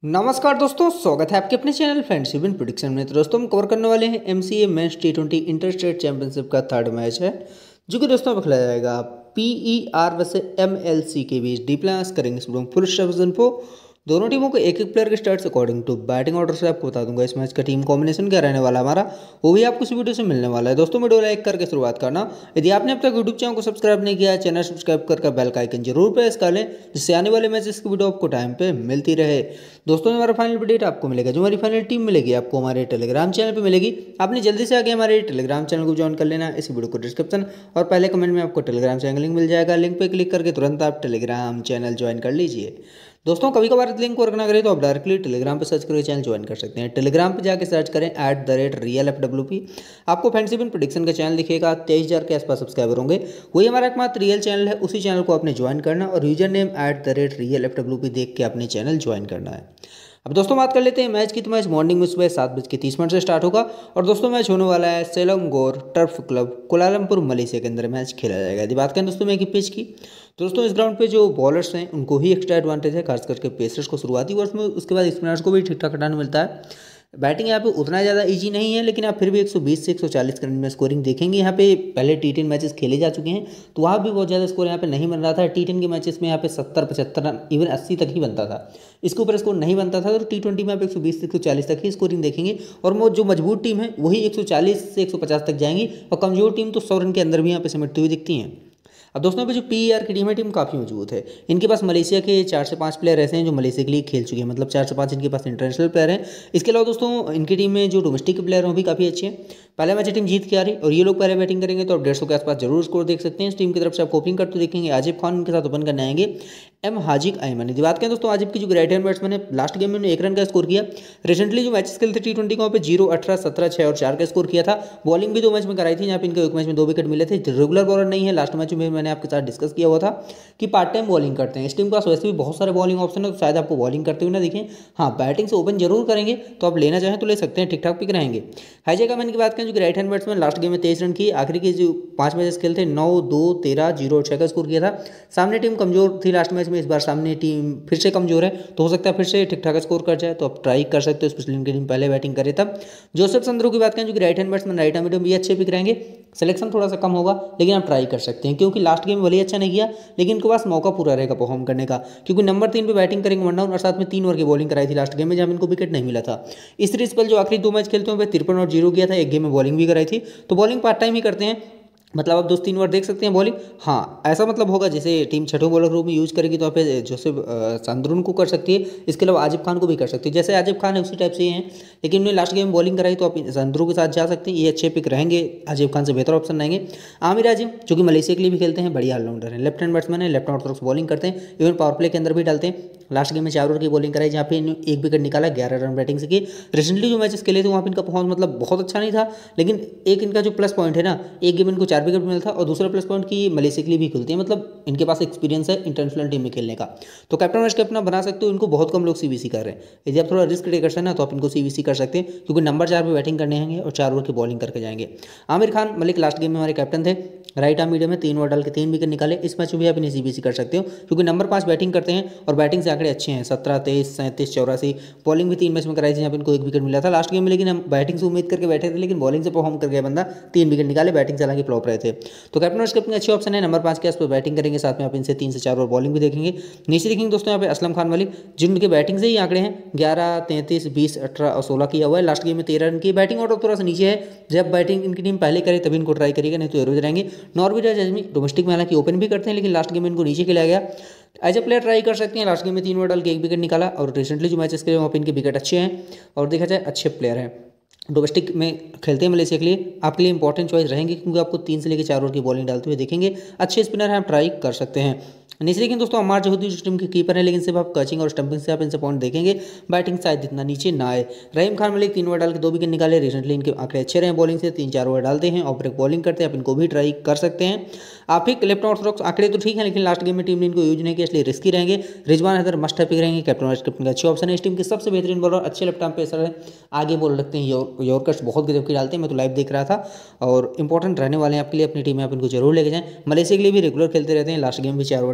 नमस्कार दोस्तों, स्वागत है आपके अपने चैनल फ्रेंडशिप इन प्रेडिक्शन में। तो दोस्तों हम कवर करने वाले हैं एमसीए मेंस टी20 इंटर स्टेट चैंपियनशिप का थर्ड मैच है, जो कि दोस्तों अब खेला जाएगा पीईआर वैसे एमएलसी के बीच। डी प्लस करेंगे इस वीडियो में फुल स्टेप्स इन्फो। दोनों टीमों को एक एक प्लेयर के stats according to batting order से आपको बता दूंगा इस मैच का टीम कॉम्बिनेशन क्या रहने वाला हमारा, वो भी आपको इस वीडियो से मिलने वाला है। दोस्तों वीडियो लाइक करके शुरुआत करना। यदि आपने अब तक यूट्यूब चैनल को सब्सक्राइब नहीं किया है, चैनल सब्सक्राइब करके बेल का आइकन जरूर प्रेस कर लें, जिससे आने वाले मैचेस की वीडियो आपको टाइम पे मिलती रहे। दोस्तों हमारा फाइनल अपडेट आपको मिलेगा, जो हमारी फाइनल टीम मिलेगी आपको हमारे टेलीग्राम चैनल पे मिलेगी। आपने जल्दी से आगे हमारे टेलीग्राम चैनल को ज्वाइन कर लेना। इस वीडियो को डिस्क्रिप्शन और पहले कमेंट में आपको टेलीग्राम चैनल लिंक मिल जाएगा। लिंक पे क्लिक करके तुरंत आप टेलीग्राम चैनल ज्वाइन कर लीजिए। दोस्तों कभी कभार लिंक वर्क ना करें तो आप डायरेक्टली टेलीग्राम पे सर्च करके चैनल ज्वाइन कर सकते हैं। टेलीग्राम पे जाके सर्च करें @RealFWP। आपको फैंसी बिन प्रेडिक्शन का चैनल दिखेगा, 23,000 के आसपास सब्सक्राइबर होंगे। वही हमारा एकमात्र रियल चैनल है, उसी चैनल को आपने ज्वाइन करना और यूजर नेम @RealFWP देख के अपने चैनल ज्वाइन करना है। अब दोस्तों बात कर लेते हैं मैच की। तो मैच मॉर्निंग में सुबह 7:30 से स्टार्ट होगा और दोस्तों मैच होने वाला है Selangor Turf Club Kuala Lumpur Malaysia के अंदर मैच खेला जाएगा। यदि बात करें दोस्तों मैं की पिच की, तो दोस्तों इस ग्राउंड पे जो बॉलर्स हैं उनको ही एक्स्ट्रा एडवांटेज है, खास करके पेसर्स को शुरुआती ओवर्स में, उसके बाद स्पिनर्स को भी ठीक ठाक हटाना मिलता है। बैटिंग यहाँ पे उतना ज़्यादा इजी नहीं है, लेकिन आप फिर भी 120 से 140 रन में स्कोरिंग देखेंगे। यहाँ पे पहले T10 मैचेस खेले जा चुके हैं, तो वहाँ भी बहुत ज़्यादा स्कोर यहाँ पे नहीं बन रहा था। T10 के मैचेस में यहाँ पे 70-75 रन, इवन 80 तक ही बनता था। इसके ऊपर स्कोर नहीं बनता था। तो T20 में आप 120 से 140 तक ही स्कोरिंग देखेंगे और वो जो मजबूत टीम है वही 140 से 150 तक जाएंगी और कमजोर टीम तो 100 रन के अंदर भी यहाँ पे सिमटती हुई दिखती हैं। अब दोस्तों पे जो पीईआर की टीम है, टीम काफ़ी मजबूत है। इनके पास मलेशिया के 4 से 5 प्लेयर ऐसे हैं जो मलेशिया के लिए खेल चुके हैं, मतलब 4 से 5 इनके पास इंटरनेशनल प्लेयर हैं। इसके अलावा दोस्तों इनकी टीम में जो डोमेस्टिक प्लेयर हैं वो भी काफ़ी अच्छे हैं। पहला मैच टीम जीत के आ रही और ये लोग पहले बैटिंग करेंगे तो आप 150 के आसपास जरूर स्कोर देख सकते हैं। इस टीम की तरफ से आप ओपनिंग करते देखेंगे आजिब खान के साथ ओपन करने आएंगे एम हाजिक अयमन। यदि बात करें दोस्तों आजिब की, जो राइट हैंड बैट्समैन है, लास्ट गेम में उन्होंने 1 रन का स्कोर किया। रिसेंटली जो मैचेस खेले थे T20 का, पे 0, 18, 17, 6 और 4 का स्कोर किया था। बॉलिंग भी 2 मैच में कराई थी, यहाँ पे इनके एक मैच में 2 विकेट मिले थे। रेगुलर बॉलर नहीं है, लास्ट मैच में मैंने आपके साथ डिस्कस किया हुआ था कि पार्ट टाइम बॉलिंग करते हैं। इस टीम के पास वैसे भी बहुत सारे बॉलिंग ऑप्शन है, तो शायद आपको बॉलिंग करते हुए ना दिखें। हाँ, बैटिंग से ओपन जरूर करेंगे, तो आप लेना चाहें तो ले सकते हैं, ठीक ठाक पिक रहेंगे। हाइजैक अयमन की बात करें, जो right hand batsman, last game में 23 रन की, आखिरी के जो 5 मैचेस खेले थे 9, 2, 13, 0 और 6 का स्कोर किया था। सामने टीम कमजोर थी लास्ट मैच में, इस बार सामने टीम फिर से कमजोर है, तो हो सकता है फिर से ठीक ठाक स्कोर कर जाए, तो आप ट्राई कर सकते हो, स्पेशली इनकी टीम पहले बैटिंग करे तब। जोसेफ संद्रू की बात करें, जो right hand batsman, right arm medium भी अच्छे पिक रहेंगे। सिलेक्शन थोड़ा सा कम होगा, लेकिन आप ट्राई कर सकते हैं, क्योंकि लास्ट गेम भले अच्छा नहीं किया, लेकिन इनके पास मौका पूरा रहेगा परफॉर्म करने का, क्योंकि नंबर 3 पे बैटिंग करेंगे 1 डाउन और साथ में 3 ओवर की बॉलिंग कराई थी लास्ट गेम में, जहां इनको विकेट नहीं मिला था। इस सीरीज पर जो आखिरी 2 मैच खेलते हैं 53 और 0 किया था, एक गेम में बॉलिंग भी कराई थी। तो बॉलिंग पार्ट टाइम ही करते हैं, मतलब आप 2-3 ओवर देख सकते हैं बॉलिंग। हाँ, ऐसा मतलब होगा जैसे टीम छठों बॉलर रूप में यूज करेगी, तो आप जोसेफ संद्रून को कर सकती है। इसके अलावा आजिब खान को भी कर सकती है, जैसे आजिब खान है उसी टाइप से ही हैं, लेकिन उन्हें लास्ट गेम बॉलिंग कराई, तो आप संद्रू के साथ जा सकते हैं। ये अच्छे पिक रहेंगे, आजिब खान से बेहतर ऑप्शन रहेंगे। आमिर आजिम, जो कि मलेशिया के लिए भी खेलते हैं, बढ़िया ऑलराउंडर है, लेफ्ट हैंड बैट्समैन है, लेफ्ट ऑर्थोडॉक्स बॉलिंग करते हैं, इवन पावर प्ले के अंदर भी डालते हैं। लास्ट गेम में 4 ओवर की बॉलिंग कराई, जहाँ पे 1 विकेट निकाला, 11 रन बैटिंग से की। रिसेंटली जो मैचेस खेले थे वहाँ पे इनका परफॉर्मेंस मतलब बहुत अच्छा नहीं था, लेकिन एक इनका जो प्लस पॉइंट है ना, एक गेम इनको 4 विकेट मिला था, और दूसरा प्लस पॉइंट की मलेशिया के लिए भी खेलते हैं, मतलब इनके पास एक्सपीरियंस है इंटरनेशनल टीम में खेलने का। तो कैप्टन वाइस कैप्टन बना सकते हो, इनको बहुत कम लोग सीबीसी कर रहे हैं। यदि आप थोड़ा रिस्क टेकर्स हैं ना, तो आप इनको सीबीसी कर सकते हैं, क्योंकि नंबर 4 पे बैटिंग करने आएंगे और 4 ओवर की बॉलिंग करके जाएंगे। आमिर खान मलिक लास्ट गेम में हमारे कैप्टन थे, राइट आर्म मीडियम में 3 ओवर डाल के 3 विकेट निकाले। इस मैच में भी आप इन्हें सीबीसी कर सकते हो, क्योंकि नंबर 5 बैटिंग करते हैं और बैटिंग से आंकड़े अच्छे हैं, 17, 23, 37, 84। बॉलिंग भी 3 मैच में कराई थी, जहाँ पे इनको 1 विकेट मिला था लास्ट गेम में, लेकिन हम बैटिंग से उम्मीद करके बैठे थे, लेकिन बॉलिंग से परफॉर्म कर गया बंदा, 3 विकेट निकाले, बैटिंग से हालांकि फ्लॉप रहे थे। तो कैप्टन वाइस कैप्टन अच्छे ऑप्शन है, नंबर 5 के आसपास बैटिंग करेंगे, साथ में आप इनसे 3 से 4 ओवर बॉलिंग भी देखेंगे। नीचे देखेंगे दोस्तों यहाँ पे असलम खान मलिक, जिनके बैटिंग से ही आंकड़े हैं 11, 33, 20, 18 और 16 किया हुआ है। लास्ट गेम में 13 रन की। बैटिंग ऑर्डर थोड़ा सा नीचे है, जब बैटिंग इनकी टीम पहले करे तभी इनको ट्राई करिएगा, नहीं तो एवरेज रहेंगे। नॉर्विच अजमी डोमेस्टिक में हालांकि ओपन भी करते हैं, लेकिन लास्ट गेम में इनको नीचे खिलाया गया। एज ए प्लेयर ट्राई कर सकते हैं, लास्ट गेम में 3 ओवर डाल के 1 विकेट निकाला, और रिसेंटली जो मैचेस खेले वहाँ पे इनके विकेट अच्छे हैं और देखा जाए अच्छे प्लेयर हैं। डोमेस्टिक में खेलते हैं मलेशिया के लिए, आपके लिए इंपॉर्टेंट चॉइस रहेंगे, क्योंकि आपको 3 से लेकर 4 ओवर की बॉलिंग डालते हुए देखेंगे। अच्छे स्पिनर हैं, आप ट्राई कर सकते हैं। नीचे लेकिन दोस्तों अम्मार जोहदी जो टीम के कीपर है, लेकिन सिर्फ आप कचिंग और स्टंपिंग से आप इनसे पॉइंट देखेंगे, बैटिंग शायद इतना नीचे ना आए। रहीम खान मलिक 3 ओवर डाल के 2 विकेट निकाले, रिसेंटली इनके आंकड़े अच्छे रहे बॉलिंग से, 3-4 ओवर डालते हैं और ब्रेक बॉलिंग करते हैं, आप इनको भी ट्राई कर सकते हैं। आप ही लेफ्ट ऑर्थोडॉक्स आंकड़े तो ठीक है, लेकिन लास्ट गेम में टीम ने इनको यूज नहीं किया, इसलिए रिस्की रहेंगे। Rizwan Haider must have pick रहेंगे, कैप्टन वाइस कैप्टन का अच्छे ऑप्शन है। इस टीम के सबसे बेहतरीन बॉलर, अच्छे लेफ्ट आर्म पेसर है, आगे बॉल रखते हैं, यॉर्कर्स बहुत गजब के डालते हैं, मैं तो लाइव देख रहा था, और इंपॉर्टेंट रहने वाले हैं आपके लिए, अपनी टीम में आप इनको जरूर लेके जाएं। मलेशिया के लिए भी रेगुलर खेलते रहते हैं, लास्ट गेम भी 4 ओवर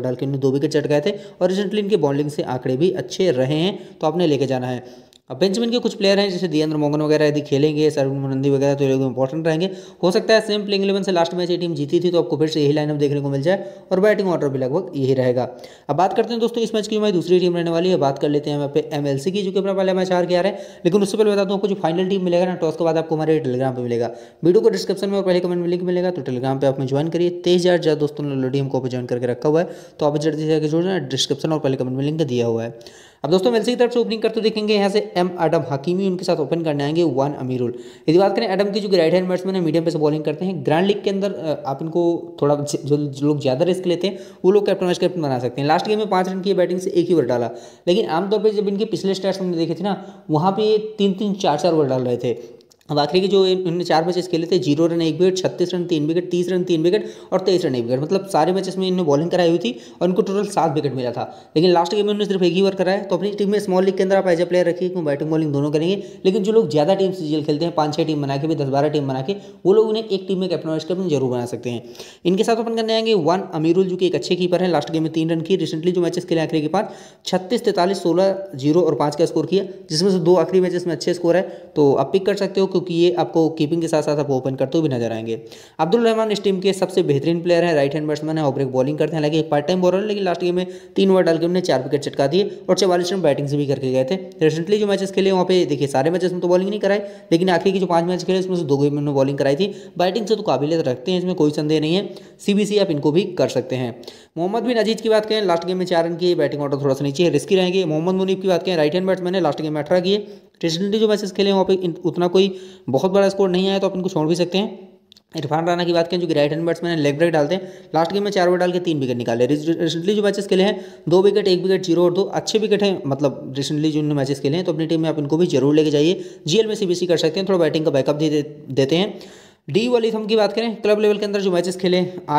डाल के उन्होंने 2 विकेट चटकाए थे और रिसेंटली इनके बॉलिंग से आंकड़े भी अच्छे रहे हैं, तो आपने लेके जाना है। अब बेंच में इनके कुछ प्लेयर हैं जैसे देवेंद्र मोहन वगैरह यदि खेलेंगे, सरवण नंदी वगैरह, तो ये लोग इंपॉर्टेंट रहेंगे। हो सकता है सेम प्लेइंग 11 से लास्ट मैच ये टीम जीती थी, तो आपको फिर से यही लाइनअप देखने को मिल जाए और बैटिंग ऑर्डर भी लगभग यही रहेगा। अब बात करते हैं दोस्तों इस मैच की हमारी दूसरी टीम रहने वाली है। बात कर लेते हैं यहाँ पे MLC की, जो कि अपना पहला मैच हार के आ रहे हैं। लेकिन उससे पहले बता दूं आपको जो फाइनल टीम मिलेगा ना, टॉस के बाद आपको हमारे टेलीग्राम पर मिलेगा। वीडियो को डिस्क्रिप्शन में और पहले कमेंट में लिंक मिलेगा, तो टेलीग्राम पर आप ज्वाइन करिए। 23,000 दोस्तों ने ऑलरेडी हमको ज्वाइन करके रखा हुआ है, तो आप जल्दी से जुड़ जाए, डिस्क्रिप्शन और पहले कमेंट में लिंक दिया हुआ है। अब दोस्तों MLC की तरफ से ओपनिंग करते देखेंगे यहाँ से एम एडम हकीमी, उनके साथ ओपन करने आएंगे वन अमीरुल। यदि बात करें एडम की, जो राइट हैंड बैट्समैन है, मीडियम पे से बॉलिंग करते हैं। ग्रैंड लीग के अंदर आप इनको थोड़ा जो लोग ज़्यादा रिस्क लेते हैं वो लोग कैप्टन वाइस कैप्टन बना सकते हैं। लास्ट गेम में 5 रन की बैटिंग से 1 ही ओवर डाला, लेकिन आमतौर पर जब इनके पिछले स्टैट्स हमने देखे थे ना, वहाँ पे 3-3 4-4 ओवर डाल रहे थे। अब आखिरी के जो इन्होंने 4 मैचेस खेले थे, 0 run 1 wicket, 36 run 3 wicket, 30 run 3 wicket और 23 रन 1 विकेट, मतलब सारे मैचेस में इन्होंने बॉलिंग कराई हुई थी और इनको टोटल 7 विकेट मिला था। लेकिन लास्ट गेम में उन्होंने सिर्फ 1 ही ओवर कराया। तो अपनी टीम में स्मॉल लीग के अंदर आप एज ए प्लेयर रखिए क्यों बैटिंग बॉलिंग दोनों करेंगे। लेकिन जो लोग ज़्यादा टीम से जीएल खेलते हैं, 5-6 टीम बना के भी, 10-12 टीम बना के, वो लोग उन्हें एक टीम में कैप्टन वाइस कैप्टन जरूर बना सकते हैं। इनके साथ ओपन करने आएंगे वन अमीरुल, जो कि एक अच्छे कीपर है। लास्ट गेम में 3 रन की, रिसेंटली जो मैचेस खेले आखिरी के 5, 36, 43, 16, 0 और 5 का स्कोर किया, जिसमें से 2 आखिरी मैचेस में अच्छे स्कोर है। तो आप पिक कर सकते हो क्योंकि ये आपको कीपिंग के साथ साथ आप ओपन करते हुए भी नजर आएंगे। अब्दुल रहमान इस टीम के सबसे बेहतरीन प्लेयर है, राइट हैंड बैट्समैन है, ऑफ ब्रेक बॉलिंग करते हैं। हालांकि एक पार्ट टाइम बॉलर है, लेकिन लास्ट गेम में 3 ओवर डाल के उन्होंने 4 विकेट चटका दिए और 44 रन बैटिंग से भी करके गए थे। रिसेंटली जो मैचेस खेले वहाँ पे देखिए, सारे मैचेस में तो बॉलिंग नहीं कराई, लेकिन आखिरी की जो 5 मैच खेले उसमें से 2 गेम में उन्होंने बॉलिंग कराई थी। बैटिंग से तो काबिलियत रखते हैं, इसमें कोई संदेह नहीं है। CBC आप इनको भी कर सकते हैं। मोहम्मद बिन अजीज की बात करें, लास्ट गेम में 4 रन की, बैटिंग ऑर्डर थोड़ा सा नीचे है, रिस्की रहेंगे। मोहम्मद मुनीब की बात करें, राइट हैंड बैट्समैन है, लास्ट गेम में 18 किए। रिसेंटली जो मैचेस खेले वहाँ पे उतना कोई बहुत बड़ा स्कोर नहीं आया, तो आप इनको छोड़ भी सकते हैं। इरफान राना की बात करें, जो कि राइट हैंड बैट्समैन है, लेग ब्रेक डालते हैं। लास्ट गेम में 4 ओवर डाल के 3 विकेट निकाले। रिसेंटली जो मैचेस खेले हैं, 2 विकेट, 1 विकेट, 0 और 2 अच्छे विकेट हैं। मतलब रिसेंटली जो मैचेस खेले हैं, तो अपनी टीम में आप इनको भी जरूर लेके जाइए। GL में CBC कर सकते हैं, थोड़ा बैटिंग का बैकअप देते हैं। डी वाली हम की बात करें, क्लब लेवल के अंदर जो मैचेस खेले,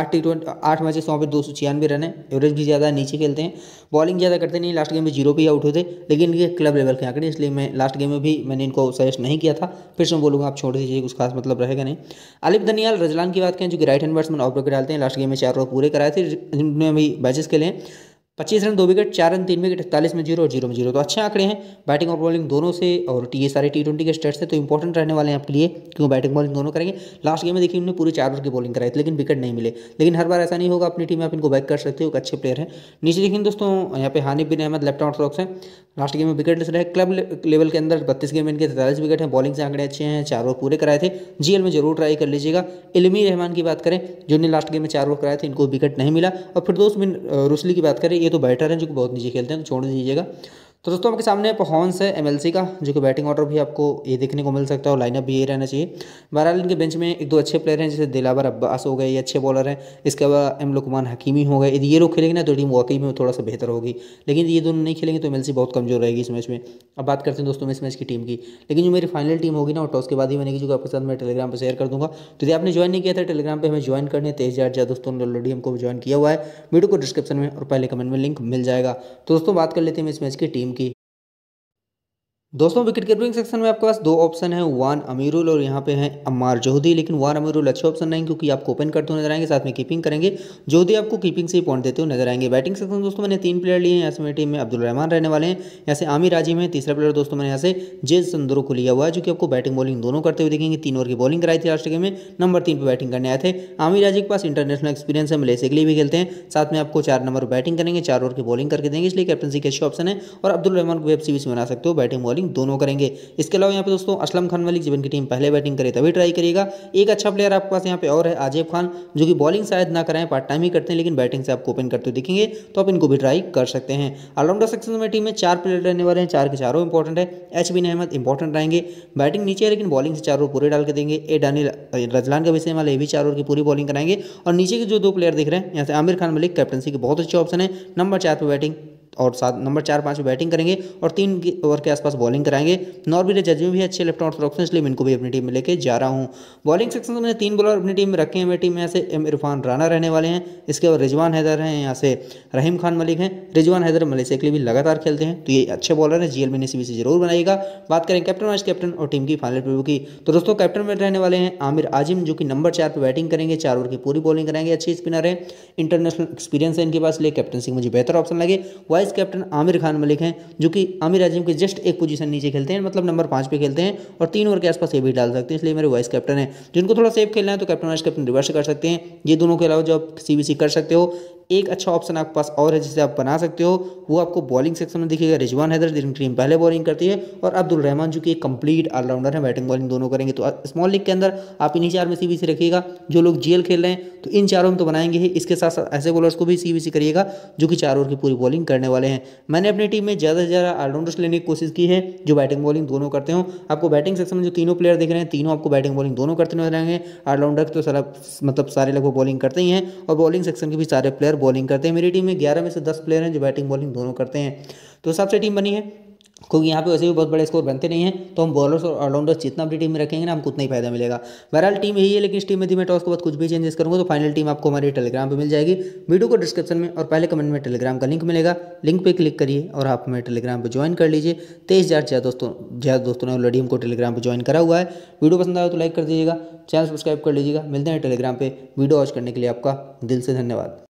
8 मैचेस, वहाँ पे 296 रन है, एवरेज भी ज़्यादा नीचे खेलते हैं, बॉलिंग ज़्यादा करते नहीं। लास्ट गेम में 0 पे ही आउट होते, लेकिन ये क्लब लेवल के आंकड़े, इसलिए मैं लास्ट गेम में भी मैंने इनको सजेस्ट नहीं किया था। फिर से मैं बोलूँगा आप छोड़ दीजिए, कुछ खास मतलब रहेगा नहीं। आलिफ दनियाल रजलान की बात करें, जो कि right hand batsman, off break डालते हैं। लास्ट गेम में 4 ओवर पूरे कराए थे, जिनमें भी मैचेस खेले हैं। 25 रन 2 विकेट, 4 रन 3 विकेट, 41 में 0 और 0 में 0, तो अच्छे आंकड़े हैं बैटिंग और बॉलिंग दोनों से। और ये सारे T20 के स्टेट्स हैं, तो इंपॉर्टेंट रहने वाले हैं आपके लिए, क्योंकि बैटिंग बॉलिंग दोनों करेंगे। लास्ट गेम में देखिए उन्होंने पूरे 4 ओवर की बॉलिंग कराई थी, लेकिन विकेट नहीं मिले। लेकिन हर बार ऐसा नहीं होगा, अपनी टीम में आप इनको बैक कर सकते हो, एक अच्छे प्लेयर हैं। नीचे देखिए दोस्तों, यहाँ पे हानिफ बिन अहमद लेफ्ट ऑर्थोडॉक्स हैं, लास्ट गेम में विकेट रहे। क्लब लेवल के अंदर 32 गेम इनके 43 विकेट हैं, बॉलिंग से आंकड़े अच्छे हैं, 4 ओवर पूरे कराए थे। GL में जरूर ट्राई कर लीजिएगा। इल्मी रहमान की बात करें, जिन्होंने लास्ट गेम में 4 ओवर कराए थे, इनको विकेट नहीं मिला। और फिरदौस बिन रुसली की बात करें, ये तो बैटर हैं जो कि बहुत नीचे खेलते हैं, तो छोड़ दीजिएगा। तो दोस्तों आपके सामने परफॉर्मेंस है MLC का, जो कि बैटिंग ऑर्डर भी आपको ये देखने को मिल सकता है और लाइनअप भी ये रहना चाहिए। बहरहाल इनके बेंच में 1-2 अच्छे प्लेयर हैं, जैसे दिलावर अब्बास हो गए, ये अच्छे बॉलर हैं। इसके अलावा एम लुकमान हकीमी हो गए। यदि ये लोग खेलेंगे ना, तो टीम वाकई में थोड़ा सा बेहतर होगी, लेकिन ये दोनों नहीं खेलेंगे तो MLC बहुत कमजोर रहेगी इस मैच में। अब बात करते हैं दोस्तों इस मैच की टीम की, लेकिन जो मेरी फाइनल टीम होगी ना, और टॉस के बाद ही बनेगी, जो आपके साथ मैं टेलीग्राम पर शेयर कर दूंगा। तो यदि आपने ज्वाइन नहीं किया था टेलीग्राम पर, हमें ज्वाइन करने 23,000 दोस्तों ने ऑलरेडी हमको ज्वाइन किया हुआ है। वीडियो को डिस्क्रिप्शन में और पहले कमेंट में लिंक मिल जाएगा। तो दोस्तों बात कर लेते हैं इस मैच की टीम की। दोस्तों विकेट कीपिंग सेक्शन में आपके पास 2 ऑप्शन है, वान अमीरुल और यहाँ पे है अम्मार जोहदी। लेकिन वान अमीरुल अच्छे ऑप्शन नहीं, क्योंकि आपको ओपन करते हुए नजर आएंगे, साथ में कीपिंग करेंगे। जोहदी आपको कीपिंग से ही पॉइंट देते हुए नजर आएंगे। बैटिंग सेक्शन दोस्तों मैंने 3 प्लेयर लिए हैं। यहाँ से मेरी टीम में अब्दुल रहमान रहने वाले हैं, यहाँ से आमिर राजिम है। तीसरा प्लेयर दोस्तों मैंने यहाँ से जेज संदरो को लिया हुआ है, जो कि आपको बैटिंग बॉलिंग दोनों करते हुए दिखेंगे। 3 ओवर की बॉलिंग कराई थी लास्ट गेम में, नंबर 3 पर बैटिंग करने आए थे। आमिर राजी के पास इंटरनेशनल एक्सपीरियंस है, मलेशिया के लिए भी खेलते हैं। साथ में आपको 4 नंबर बैटिंग करेंगे, 4 ओवर की बॉलिंग करके देंगे, इसलिए कैप्टनसी के अच्छे ऑप्शन है। और अब्दुल रहमान को भी आप CBC बना सकते हो, बैटिंग बॉलिंग दोनों करेंगे। इसके अलावा यहाँ पे दोस्तों असलम खान मलिक, जब इनकी टीम पहले बैटिंग करे तभी ट्राई करिएगा। एक अच्छा प्लेयर आपके पास यहाँ पे और है, आजेब खान, जो कि बॉलिंग शायद ना कराएं, पार्ट टाइम ही करते हैं, लेकिन बैटिंग से आपको ओपन करते हुए दिखेंगे, तो आप इनको भी ट्राई कर सकते हैं। ऑलराउंडर सेक्शन में टीम में 4 प्लेयर रहने वाले हैं, 4 के चारों इंपॉर्टेंट है। एच बिन अहमद इंपॉर्टेंट रहेंगे, बैटिंग नीचे है लेकिन बॉलिंग से 4 ओवर पूरे डाल के देंगे। ए दानिल रजलान का विषय वाले, ये भी 4 ओवर की पूरी बॉलिंग कराएंगे। और नीचे के जो 2 प्लेयर दिख रहे हैं, यहाँ से आमिर खान मलिक कैप्टनसी के बहुत अच्छे ऑप्शन है, नंबर 4 पर बैटिंग और 7 नंबर 4-5 पे बैटिंग करेंगे और 3 ओवर के आसपास बॉलिंग कराएंगे। नॉर्वे जज में भी अच्छे लेफ्ट आर्म ऑप्शन, इसलिए मैं इनको भी अपनी टीम में लेके जा रहा हूँ। बॉलिंग सेक्शन में मैंने 3 बॉलर अपनी टीम में रखे हैं। मेरी टीम में यहाँ से इरफान राना रहने वाले हैं, इसके बाद रिजवान हैदर हैं, यहाँ से रहीम खान मलिक हैं। रिजवान हैदर मलेशिया के लिए भी लगातार खेलते हैं, तो ये अच्छे बॉलर हैं, जीएल में सीबीसी जरूर बनाएगा। बात करें कैप्टन वाइस कैप्टन और टीम की फाइनल प्रीव्यू की, तो दोस्तों कैप्टन में रहने वाले हैं आमिर आजिम, जो कि नंबर 4 पे बैटिंग करेंगे, 4 ओवर की पूरी बॉलिंग कराएंगे, अच्छे स्पिनर है, इंटरनेशनल एक्सपीरियंस है इनके पास, इसलिए कैप्टनसी मुझे बेहतर ऑप्शन लगे। वाइस कैप्टन आमिर खान मलिक हैं, जो कि आमिर आजिम के जस्ट एक पोजीशन नीचे खेलते हैं, मतलब नंबर 5 पे खेलते हैं और 3 ओवर के आसपास ये भी डाल सकते हैं, इसलिए मेरे वाइस कैप्टन है। जिनको थोड़ा सेफ खेलना है तो कैप्टन वाइस कैप्टन रिवर्स कर सकते हैं। ये दोनों के अलावा जो आप सीबीसी कर सकते हो, एक अच्छा ऑप्शन आपके पास और है जिसे आप बना सकते हो, वो आपको बॉलिंग सेक्शन में दिखेगा। रिजवान हैदर जिनकी टीम पहले बॉलिंग करती है, और अब्दुल रहमान जो कि एक कंप्लीट ऑलराउंडर है, बैटिंग बॉलिंग दोनों करेंगे। तो स्मॉल लीग के अंदर आप इन्हीं 4 में सीबीसी रखिएगा। जो लोग जीएल खेल रहे हैं तो इन 4 में तो बनाएंगे ही, इसके साथ साथ ऐसे बॉलर्स को भी सीबीसी करिएगा जो कि 4 ओवर की पूरी बॉलिंग करने वाले हैं। मैंने अपनी टीम में ज़्यादा से ज़्यादा ऑलराउंडर्स लेने की कोशिश की है जो बैटिंग बॉलिंग दोनों करते हो। आपको बैटिंग सेक्शन में जो तीनों प्लेयर दिख रहे हैं, तीनों आपको बैटिंग बॉलिंग दोनों करते नजर आएंगे। ऑलराउंडर तो सारा मतलब सारे लगभग बॉलिंग करते ही हैं, और बॉलिंग सेक्शन के भी सारे प्लेयर बॉलिंग करते हैं। मेरी टीम में 11 में से 10 प्लेयर हैं जो बैटिंग बॉलिंग दोनों करते हैं, तो सबसे टीम बनी है। क्योंकि यहाँ पे वैसे भी बहुत बड़े स्कोर बनते नहीं हैं, तो हम बॉलर्स और ऑलराउंडर्स जितना अपनी टीम में रखेंगे ना, हमको उतना ही फायदा मिलेगा। बहरहाल टीम यही है, लेकिन इस टीम में मैं टॉस के बाद कुछ भी चेंजेस करूँगा तो फाइनल टीम आपको हमारे टेलीग्राम पे मिल जाएगी। वीडियो को डिस्क्रिप्शन में और पहले कमेंट में टेलीग्राम का लिंक मिलेगा, लिंक पे क्लिक करिए और आप हमें टेलीग्राम पर ज्वाइन कर लीजिए। 23,000 ज़्यादा दोस्तों ने ऑलरेडी हमको टेलीग्राम पर ज्वाइन करा हुआ है। वीडियो पसंद आया तो लाइक कर दीजिएगा, चैनल सब्सक्राइब कर लीजिएगा। मिलते हैं टेलीग्राम पर। वीडियो वॉच करने के लिए आपका दिल से धन्यवाद।